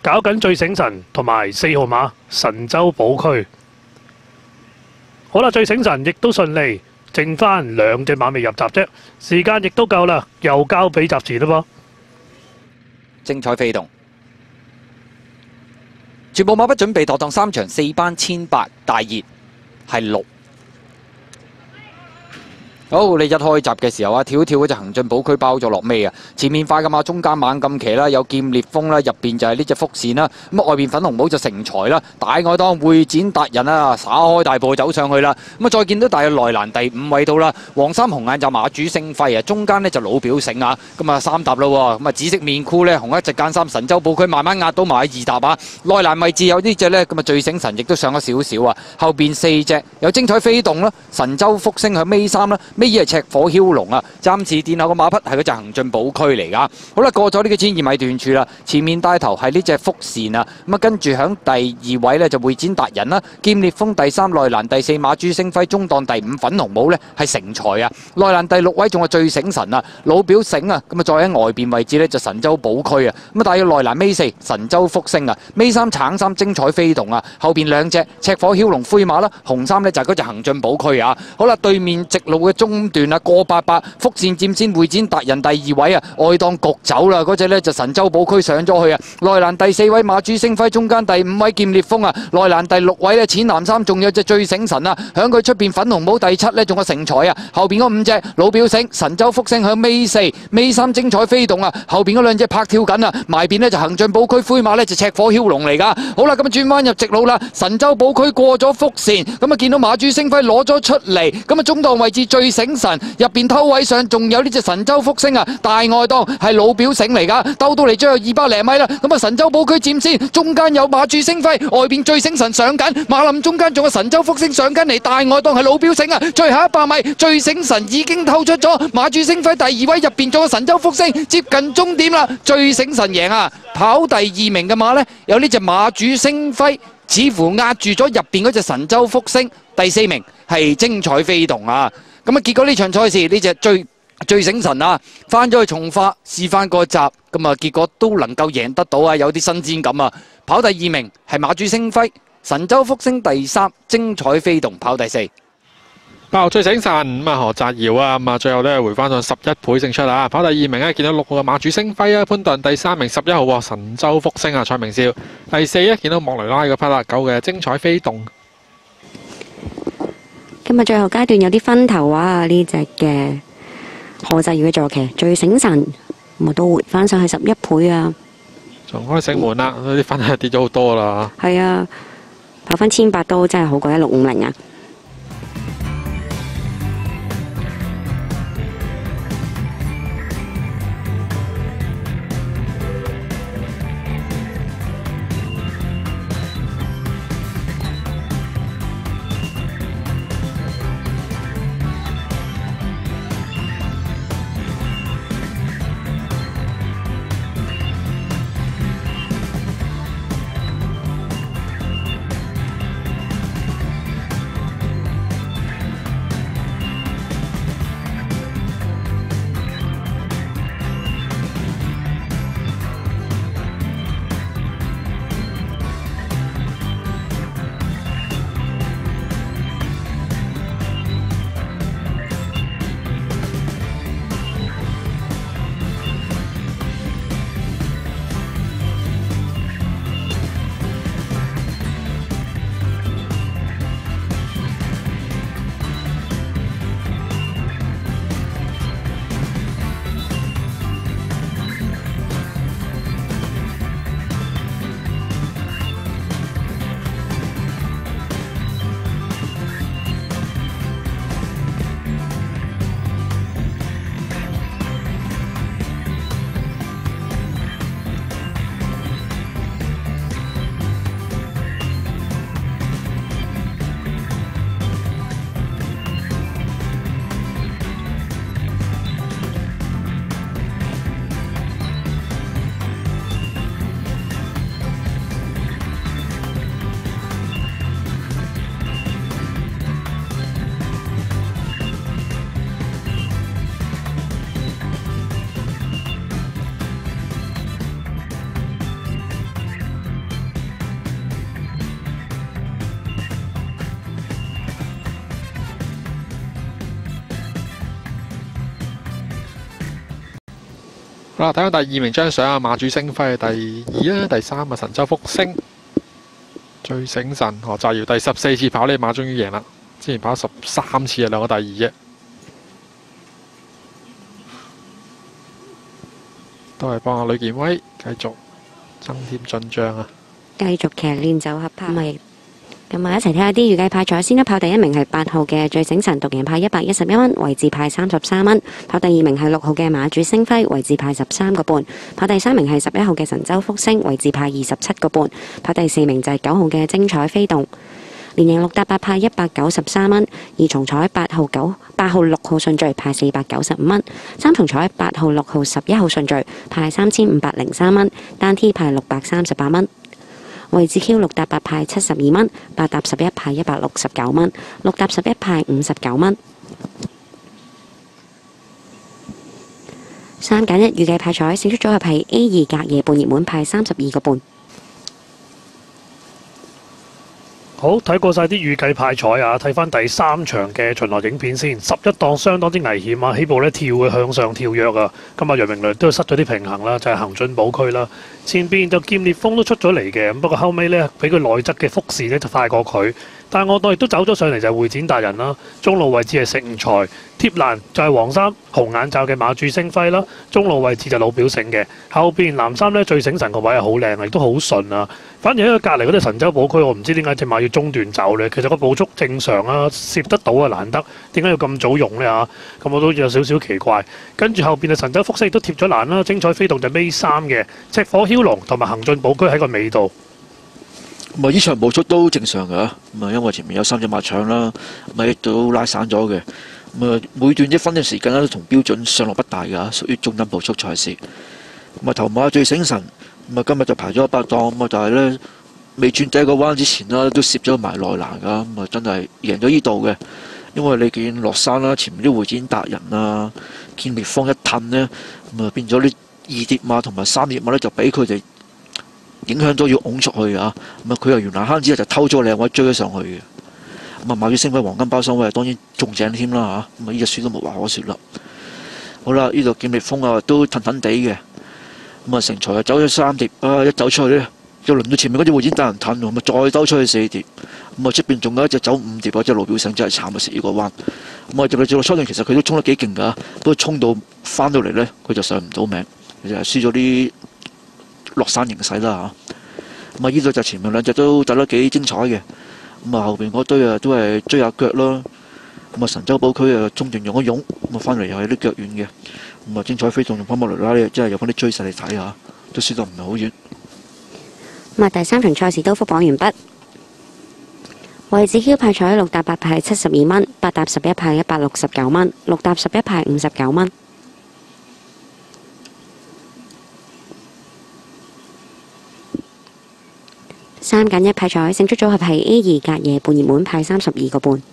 搞緊最醒神同埋4號馬神州寶區。好啦，最醒神亦都順利，剩翻2隻馬未入閘啫，時間亦都夠啦，又交俾集時啦噃。 精彩飛動，全部馬不準備妥當3場4班1800，大熱係6。好，你一開閘嘅時候啊，跳嗰隻行進寶區包咗落尾啊！前面快嘅馬，中間猛咁騎啦，有劍烈風啦，入邊就係呢隻福線啦。咁啊，外邊粉紅帽就成才啦，大外檔會展達人啊，耍開大步走上去啦。咁啊，再見到大約內欄第5位到啦，黃衫紅眼就馬主星輝啊，中間呢就老表醒啊。咁啊3搭咯，咁啊紫色面箍呢，紅一隻間衫神州寶區慢慢壓到埋2搭啊。內欄位置有呢隻呢，咁啊最醒神亦都上咗少少啊。後邊4隻有精彩飛動啦，神州福星喺尾3啦。尾二係赤火驍龍啊，暫時殿後個馬匹係嗰隻行進寶區嚟噶。好啦，過咗呢個1200米段處啦，前面帶頭係呢隻福線啊，咁啊跟住響第2位呢就會展達人啦，劍烈風第3，內欄第4馬主星輝，中檔第5粉紅帽呢係成才啊，內欄第6位仲係最醒神啊，老表醒啊，咁啊再喺外邊位置呢就神州寶區啊，咁啊大約內欄尾4神州福星啊，尾3橙衫精彩飛動啊，後邊2隻赤火驍龍灰馬啦，紅衫呢就係嗰隻行進寶區啊。好啦，對面直路嘅中段啊，過800福線佔先，會展達人第2位啊，外檔焗走啦，嗰隻呢就神州寶區上咗去啊，內欄第4位馬主星輝，中間第5位劍烈風啊，內欄第6位呢淺藍衫，仲有隻最醒神啊，響佢出邊粉紅帽第7呢仲有成才啊，後邊嗰5隻老表醒神州福星響尾4，尾3精彩飛動啊，後邊嗰2隻拍跳緊啊，埋邊呢就行進寶區灰馬呢就赤火驍龍嚟噶。好啦，咁啊轉彎入直路啦，神州寶區過咗福線，咁啊見到馬主星輝攞咗出嚟，咁啊中檔位置最醒神，入邊偷位上仲有呢隻神州福星啊，大外檔係老表醒嚟噶，兜到嚟最後200零米啦，咁啊神州寶區佔先，中間有馬主星輝，外邊最醒神上緊，馬林中間仲有神州福星上緊嚟，大外檔係老表醒啊，最後100米最醒神已經透出咗，馬主星輝第2位，入邊仲有神州福星，接近終點啦，最醒神贏啊，跑第2名嘅馬呢，有呢隻馬主星輝，似乎壓住咗入邊嗰隻神州福星，第4名係精彩飛動啊。咁啊，結果呢場賽事呢隻最醒神啊，翻咗去從化試翻個集，咁啊結果都能夠贏得到啊，有啲新鮮感啊。跑第2名係馬主星輝，神州福星第3，精彩飛動跑第4。 爆最醒神咁啊，何澤堯啊，咁啊最後咧回翻上11倍勝出啊，跑第2名咧見到6號嘅馬主星輝啊，潘頓第3名11號神州福星啊，蔡明少第4咧見到莫雷拉嘅匹啦9嘅精彩飛動。 今日最後階段有啲分頭啊，呢隻嘅何澤堯嘅坐騎最醒神，咁啊都回翻上去11倍啊， 重開醒門啦，啲分係跌咗好多啦。 係啊，跑翻1800都真係好過1650啊。 好啦，睇翻第2名張相啊，馬主星輝第2啦，第3啊神州福星，最醒神何澤堯第14次跑呢馬終於贏啦，之前跑13次啊，兩個第2啫，都係幫阿呂健威繼續增添進帳啊！ 繼續騎練走合拍咪。咁啊，一齊睇下啲預計派彩先啦。跑第1名係8號嘅最醒神獨贏派111蚊，位置派33蚊。跑第2名係6號嘅馬主星輝，位置派13個半。跑第3名係11號嘅神州福星，位置派27個半。跑第4名就係9號嘅精彩飛動，連贏6搭8派193蚊。二重彩8號6號順序派495蚊。三重彩8號6號11號順序派3503蚊。單 T 派638蚊。位置 Q 6搭8派72蚊，8搭11派169蚊，6搭11派59蚊。3揀1預計派彩，勝出組合係 A2隔夜半熱門派32個半。 好，睇過晒啲預計派彩啊，睇翻第3場嘅巡邏影片先。11檔相當之危險啊，起步呢跳嘅向上跳躍啊。今日楊明雷都失咗啲平衡啦，就係行進寶區啦。前邊就劍烈風都出咗嚟嘅，咁不過後尾呢，俾佢內側嘅福士呢就快過佢。但係我當亦都走咗上嚟就係會展達人啦。中路位置係盛財，貼欄就係黃衫紅眼罩嘅馬主星輝啦。中路位置就老表醒嘅，後邊藍衫呢最醒神個位係好靚，亦都好順啊。反而喺佢隔離嗰啲神州寶區，我唔知點解隻馬要中段走呢？其實個步速正常啊，攝得到啊難得，點解要咁早用呢？咁我都有少少奇怪。跟住後邊嘅神州福星亦都貼咗欄啦，精彩飛動就尾3嘅，赤火梟龍同埋行進寶區喺個尾度。 咁啊，呢場步速都正常㗎，咁啊，因為前面有3隻馬搶啦，咁亦都拉散咗嘅。咁啊，每段一分嘅時間都同標準上落不大㗎，屬於中等步速賽事。咁啊，頭馬最醒神，咁啊，今日就排咗8檔，咁啊，但係呢，未轉第一個彎之前啦，都攝咗埋內欄㗎，咁啊，真係贏咗呢度嘅。因為你見落山啦，前面啲會展達人啊，見烈風一褪呢，咁啊變咗啲2碟馬同埋3碟馬呢，就俾佢哋影響咗要拱出去啊！咁啊，佢由原來坑之後就偷咗靚位追咗上去嘅。咁啊，馬主星輝黃金包廂位當然仲正添啦嚇。咁啊，呢隻輸都冇話可説啦。好啦，呢度劍烈風啊都騰騰地嘅。咁啊，成才啊走咗3碟啊，一走出去呢，就輪到前面嗰隻會展達人褪喎，咁啊再兜出去4碟。咁啊，出邊仲有一隻走5碟，嗰隻路表醒真係慘啊！食呢個彎。咁啊，入嚟做落初段其實佢都衝得幾勁㗎，不過衝到翻到嚟呢，佢就上唔到名，佢就係輸咗啲落山形勢啦嚇。咁啊，呢度就前面2隻都走得幾精彩嘅。咁啊，後邊嗰堆啊都係追下腳啦。咁啊，神州寶區啊中段用一用，咁啊翻嚟又係啲腳軟嘅。咁啊，精彩飛動用潘莫雷拉呢，真係有翻啲追勢嚟睇下，都輸到唔係好遠。 咁啊，第3場賽事都復榜完畢。位置 Q 派彩6搭8派72蚊，8搭11派169蚊，6搭11派59蚊。3揀1派彩，勝出組合係 A2隔夜半熱門派32個半。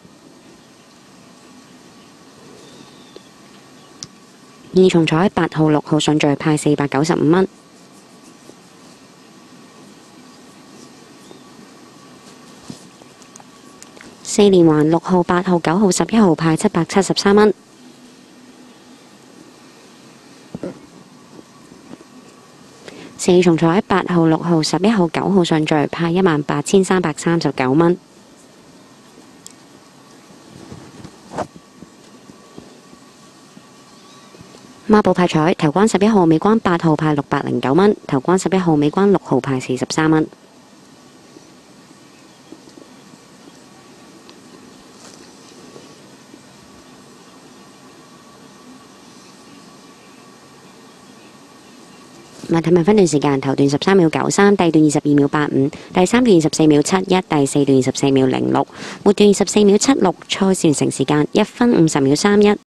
二重彩8號6號順序派495蚊。4連環6號8號9號11號派773蚊。4重彩8號6號11號9號順序派18339蚊。孖寶派彩頭關11號尾關8號派609蚊，頭關11號尾關6號派43蚊。馬體文分段時間，頭段13秒93，第二段22秒85，第三段24秒71，第四段24秒06，末段24秒76，賽事完成時間1分50秒31。